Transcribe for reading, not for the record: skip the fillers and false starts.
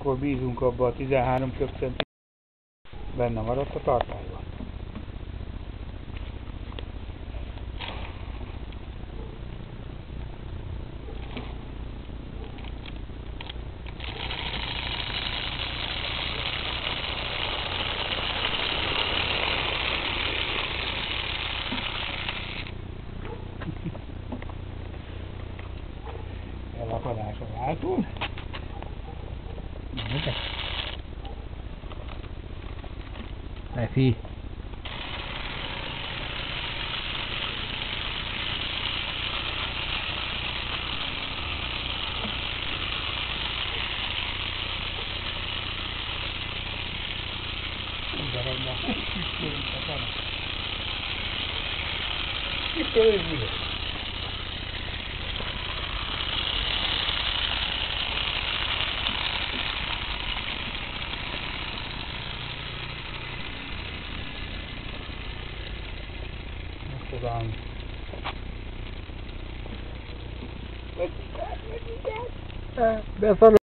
akkor bízunk abba a 13 köbcenti, benne maradt a tartályban. Elakadás a váltón. Lefi. Beszarod.